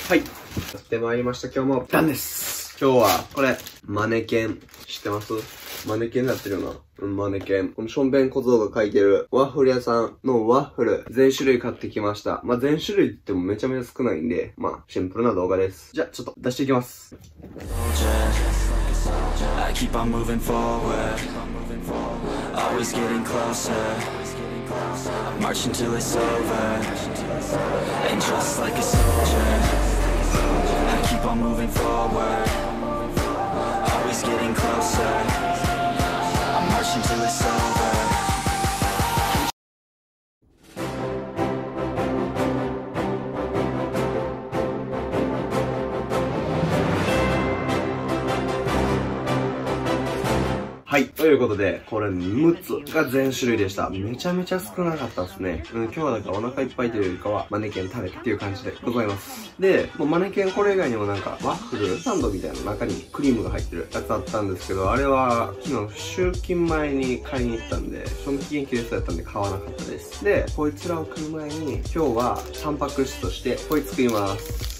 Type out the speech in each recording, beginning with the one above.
はい。やってまいりました。今日も、ダンです。今日は、これ、マネケン。知ってます？マネケンになってるよな。マネケン。このしょんべん小僧が書いてる、ワッフル屋さんのワッフル、全種類買ってきました。全種類って言ってもめちゃめちゃ少ないんで、シンプルな動画です。じゃあ、ちょっと出していきます。I keep on moving forward, always getting closer, marching till it's over, and just like a soldier, I keep on moving forward, always getting closer, I'm marching till it's over.はい。ということで、これ6つが全種類でした。めちゃめちゃ少なかったですね。今日はだからお腹いっぱいというよりかは、マネケン食べてっていう感じでございます。で、マネケンこれ以外にもなんか、ワッフルサンドみたいな中にクリームが入ってるやつあったんですけど、あれは昨日集勤前に買いに行ったんで、賞味期限切れそうやったんで買わなかったです。で、こいつらを食う前に、今日はタンパク質としてこいつ食います。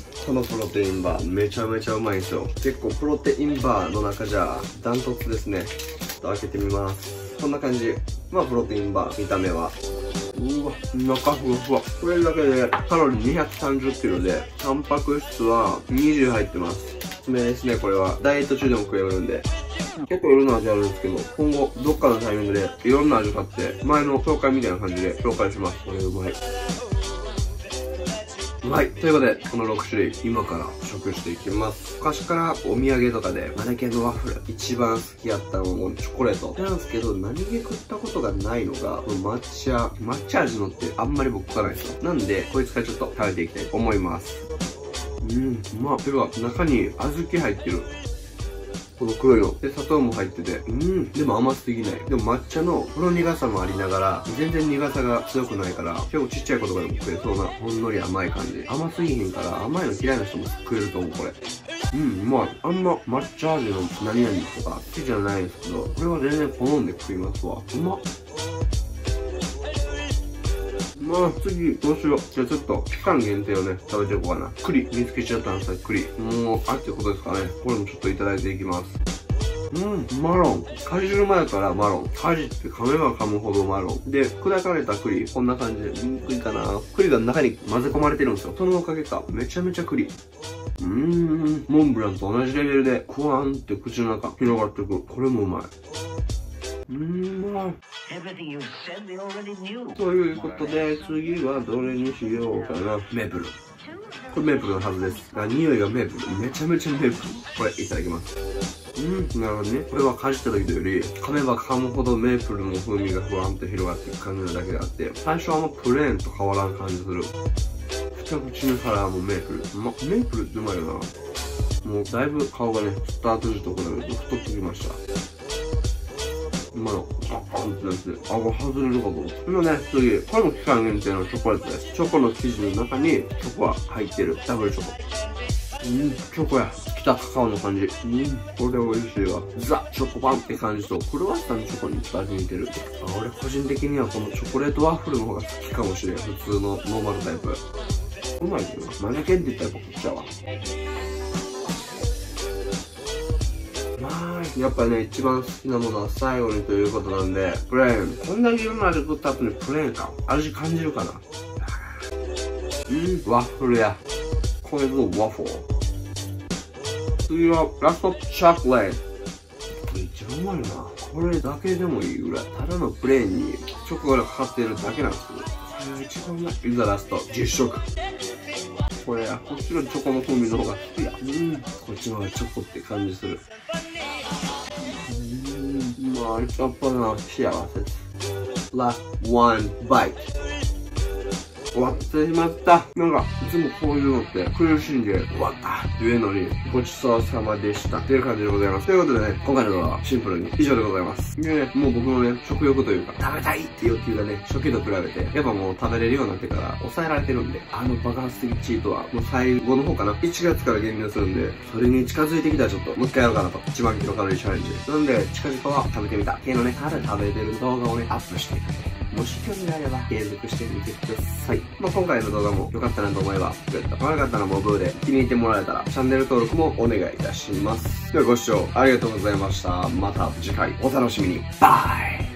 このプロテインバーめちゃめちゃうまいんですよ。結構プロテインバーの中じゃダントツですね。ちょっと開けてみます。こんな感じ。プロテインバー見た目は。うわ、中ふわふわ。これだけでカロリー230キロで、タンパク質は20入ってます。おすすめですね、これは。ダイエット中でも食えるんで。結構いろんな味あるんですけど、今後どっかのタイミングでいろんな味買って、前の紹介みたいな感じで紹介します。これうまい。はい。ということで、この6種類、今から食していきます。昔からお土産とかで、マネケンのワッフル、一番好きやったのもチョコレート。なんですけど、何気食ったことがないのが、抹茶味のってあんまり僕食わないですよ。なんで、こいつからちょっと食べていきたいと思います。うまっ。てか、中に小豆入ってる。この黒いの。で、砂糖も入ってて。でも甘すぎない。でも抹茶のこの苦さもありながら、全然苦さが強くないから、結構ちっちゃい子とかでも食えそうな、ほんのり甘い感じ。甘すぎへんから、甘いの嫌いな人も食えると思う、これ。うまい。あんま抹茶味の何々とか好きじゃないんですけど、これは全然好んで食いますわ。うまっ。次、どうしよう。じゃあちょっと、期間限定をね、食べていこうかな。栗、見つけちゃったんですよ、栗。もう、あってことですかね。これもちょっといただいていきます。マロン。かじる前からマロン。かじって噛めば噛むほどマロン。で、砕かれた栗。こんな感じで、栗かな。栗が中に混ぜ込まれてるんですよ。そのおかげか。めちゃめちゃ栗。モンブランと同じレベルで、ふわーんって口の中広がってくる。これもうまい。ということで、次はどれにしようかな。メープル。これメープルのはずです。匂いがメープル。めちゃめちゃメープル。これ、いただきます。なるほどね。これはかじった時というより、噛めば噛むほどメープルの風味がふわんと広がっていく感じなだけであって、最初はプレーンと変わらん感じする。二口目からもメープル。メープルってうまいよな。もうだいぶ顔がね、スタート時と比べると太ってきました。これ外れるかと思う。今ね、次、これも期間限定のチョコレートです。チョコの生地の中にチョコが入ってる。ダブルチョコ。チョコや。来たカカオの感じ。これ美味しいわ。ザ・チョコパンって感じと、クロワッサンのチョコにちょっと味似てる。俺個人的にはこのチョコレートワッフルの方が好きかもしれん。普通のノーマルタイプ。うまいけどな。マネケンって言ったら僕こっちだわ。やっぱね、一番好きなものは最後にということなんで、プレーン。こんなにいろんな味食った後にプレーンか。味感じるかな。ワッフルや。これぞワッフル。次は、ラストチョコレート。これ一番うまいな。これだけでもいいぐらい。ただのプレーンにチョコがかかってるだけなんですけど、これが一番うまい。いざラスト、実食。これや、こっちのチョコの風味の方が好きや。こっちの方がチョコって感じする。やっぱな、幸せです。Last one bite。終わってしまった。なんか、いつもこういうのって苦しんで終わったって言うのに、ごちそうさまでしたっていう感じでございます。ということでね、今回の動画はシンプルに以上でございます。で、もう僕のね、食欲というか、食べたいっていう欲求がね、初期と比べて、やっぱもう食べれるようになってから抑えられてるんで、爆発的チートは、もう最後の方かな。1月から減量するんで、それに近づいてきたらちょっと、もう一回やろうかなと。1万キロカロリーチャレンジ。なんで、近々は食べてみた。系のね、ただ食べてる動画をね、アップしていく。 もし興味があれば継続してみてください。まあ、今回の動画も良かったなと思えば、グッド、悪かったらもうブーで気に入ってもらえたら、チャンネル登録もお願いいたします。ではご視聴ありがとうございました。また次回お楽しみに。バイ。